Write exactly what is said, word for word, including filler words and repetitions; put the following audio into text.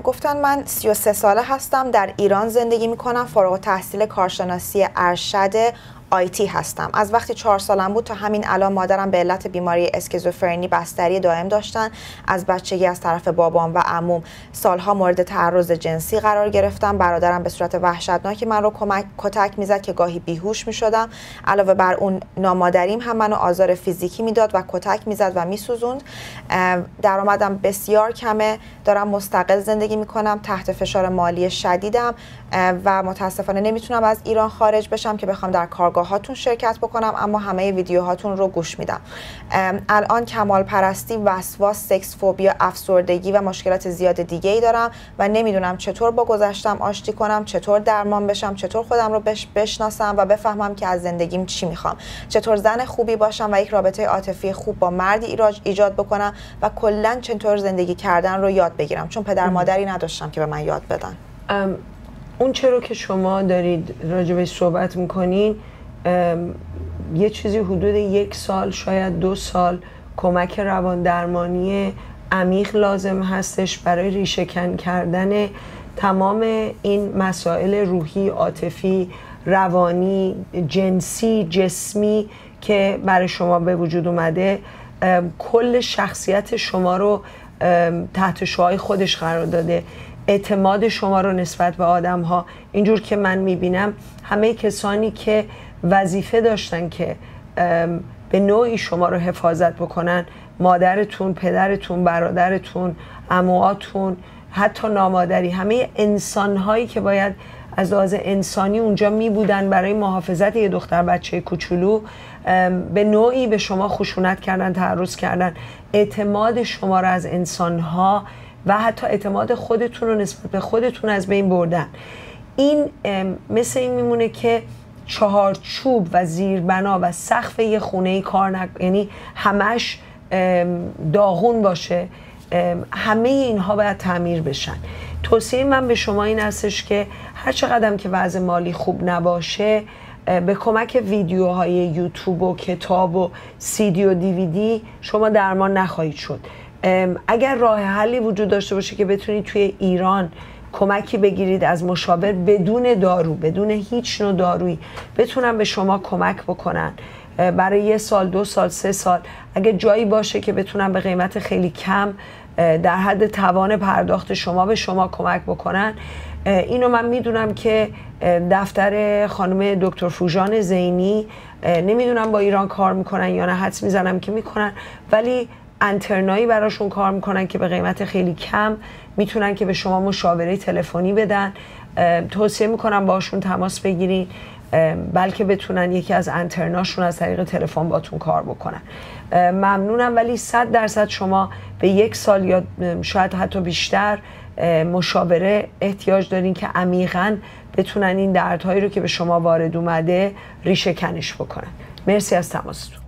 گفتن من سی و سه ساله هستم، در ایران زندگی میکنم، فارغ التحصیل کارشناسی ارشد آیتی هستم. از وقتی چهار سالم بود تا همین الان مادرم به علت بیماری اسکیزوفرنی بستری دائم داشتن. از بچگی از طرف بابام و عموم سالها مورد تعرض جنسی قرار گرفتم. برادرم به صورت وحشتناکی من رو کمک کتک میزد که گاهی بیهوش میشدم. علاوه بر اون نامادریم هم منو آزار فیزیکی میداد و کتک میزد و میسوزوند. درآمدم بسیار کمه، دارم مستقل زندگی میکنم، تحت فشار مالی شدیدم و متاسفانه نمیتونم از ایران خارج بشم که بخوام در کارگاه هاتون شرکت بکنم، اما همه ویدیوهاتون رو گوش میدم. الان کمال پرستی، وسواس، سکس فوبیا، افسردگی و مشکلات زیاد دیگه ای دارم و نمیدونم چطور با گذشتم آشتی کنم، چطور درمان بشم، چطور خودم رو بش بشناسم و بفهمم که از زندگیم چی میخوام، چطور زن خوبی باشم و یک رابطه عاطفی خوب با مردی ایجاد بکنم و کلا چطور زندگی کردن رو یاد بگیرم، چون پدر مادری نداشتم که به من یاد بدن. اون چرا که شما دارید راجبش صحبت میکنین، یه چیزی حدود یک سال شاید دو سال کمک روان درمانی عمیق لازم هستش برای ریشه‌کن کردن تمام این مسائل روحی، عاطفی، روانی، جنسی، جسمی که برای شما به وجود اومده. کل شخصیت شما رو تحت شعاع خودش قرار داده، اعتماد شما رو نسبت به آدم ها. اینجور که من میبینم همه کسانی که وظیفه داشتن که به نوعی شما رو حفاظت بکنن، مادرتون، پدرتون، برادرتون، عموهاتون، حتی نامادری، همه انسان هایی که باید از لحاظ انسانی اونجا می بودن برای محافظت یه دختر بچه کوچولو، به نوعی به شما خشونت کردن، تعرض کردن، اعتماد شما رو از انسان ها و حتی اعتماد خودتون رو نسبت به خودتون از بین بردن. این مثل این میمونه که چهارچوب و زیربنا و سقف یه خونه کار نک... یعنی همش داغون باشه. همه اینها باید تعمیر بشن. توصیه من به شما این هستش که هر چقدر که وضع مالی خوب نباشه، به کمک ویدیوهای یوتیوب و کتاب و سی دی و دیویدی شما درمان نخواهید شد. اگر راه حلی وجود داشته باشه که بتونید توی ایران کمکی بگیرید از مشاور بدون دارو، بدون هیچ نوع دارویی، بتونن به شما کمک بکنن برای یه سال، دو سال، سه سال، اگه جایی باشه که بتونن به قیمت خیلی کم در حد توان پرداخت شما به شما کمک بکنن. اینو من میدونم که دفتر خانم دکتر فوژان زینی، نمیدونم با ایران کار میکنن یا نه، حدس میزنم که میکنن، ولی انترنایی براشون کار میکنن که به قیمت خیلی کم میتونن که به شما مشاوره تلفنی بدن. توصیه میکنم باشون تماس بگیرین، بلکه بتونن یکی از انترناشون از طریق تلفن باتون کار بکنن. ممنونم، ولی صد درصد شما به یک سال یا شاید حتی بیشتر مشاوره احتیاج دارین که عمیقاً بتونن این دردهایی رو که به شما وارد اومده ریشه کنش بکنن. مرسی از تماستون.